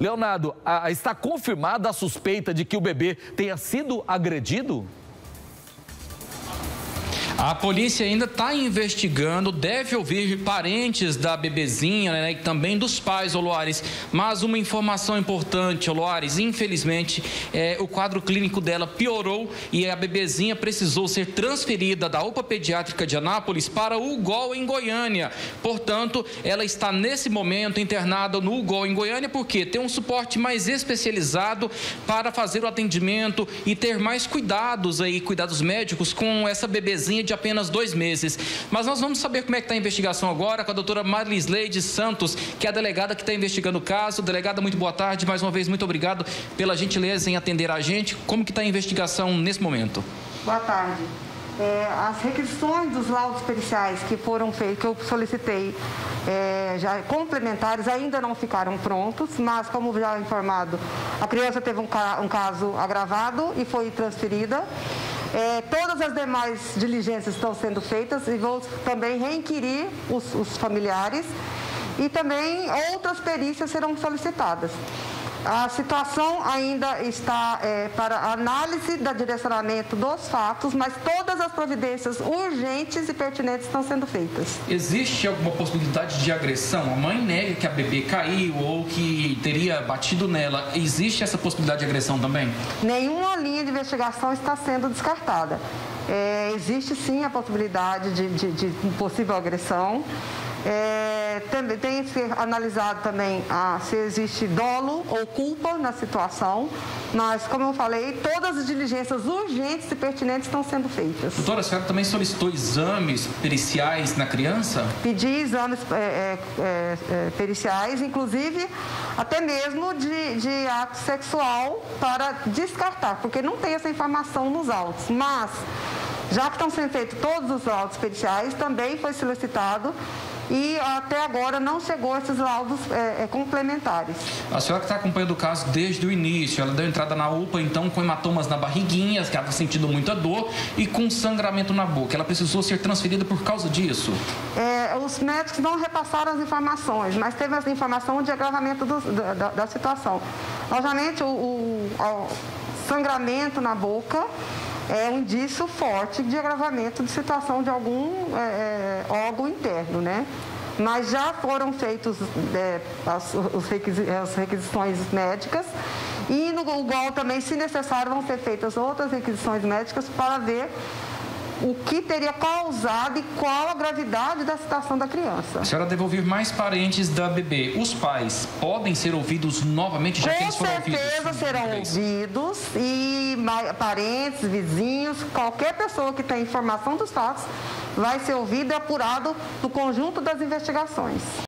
Leonardo, está confirmada a suspeita de que o bebê tenha sido agredido? A polícia ainda está investigando, deve ouvir parentes da bebezinha, né, e também dos pais, Oloares. Mas uma informação importante, Oloares, infelizmente, o quadro clínico dela piorou e a bebezinha precisou ser transferida da UPA Pediátrica de Anápolis para o UGOL em Goiânia. Portanto, ela está nesse momento internada no UGOL em Goiânia porque tem um suporte mais especializado para fazer o atendimento e ter mais cuidados médicos com essa bebezinha de apenas 2 meses. Mas nós vamos saber como é que está a investigação agora com a doutora Marisleide Santos, que é a delegada que está investigando o caso. Delegada, muito boa tarde. Mais uma vez, muito obrigado pela gentileza em atender a gente. Como que está a investigação nesse momento? Boa tarde. As requisições dos laudos periciais que foram feitos, que eu solicitei, já complementares, ainda não ficaram prontos, mas como já informado, a criança teve um caso agravado e foi transferida. Todas as demais diligências estão sendo feitas e vou também reinquirir os familiares e também outras perícias serão solicitadas. A situação ainda está para análise do direcionamento dos fatos, mas todas as providências urgentes e pertinentes estão sendo feitas. Existe alguma possibilidade de agressão? A mãe nega que a bebê caiu ou que teria batido nela. Existe essa possibilidade de agressão também? Nenhuma linha de investigação está sendo descartada. Existe sim a possibilidade de possível agressão. Tem que ser analisado também se existe dolo ou culpa na situação, mas, como eu falei, todas as diligências urgentes e pertinentes estão sendo feitas. Doutora, a senhora também solicitou exames periciais na criança? Pedi exames periciais, inclusive até mesmo de ato sexual para descartar, porque não tem essa informação nos autos, mas já que estão sendo feitos todos os laudos periciais, também foi solicitado e até agora não chegou esses laudos complementares. A senhora que está acompanhando o caso desde o início, ela deu entrada na UPA, então, com hematomas na barriguinha, que ela está sentindo muita dor e com sangramento na boca. Ela precisou ser transferida por causa disso? Os médicos não repassaram as informações, mas teve essa informação de agravamento da situação. Logicamente, o sangramento na boca é um indício forte de agravamento de situação de algum órgão interno, né? Mas já foram feitos as requisições médicas e no UGOL também, se necessário, vão ser feitas outras requisições médicas para ver o que teria causado e qual a gravidade da situação da criança. A senhora deve ouvir mais parentes da bebê. Os pais podem ser ouvidos novamente, já que eles foram ouvidos? Com certeza serão ouvidos e parentes, vizinhos, qualquer pessoa que tenha informação dos fatos vai ser ouvido e apurado no conjunto das investigações.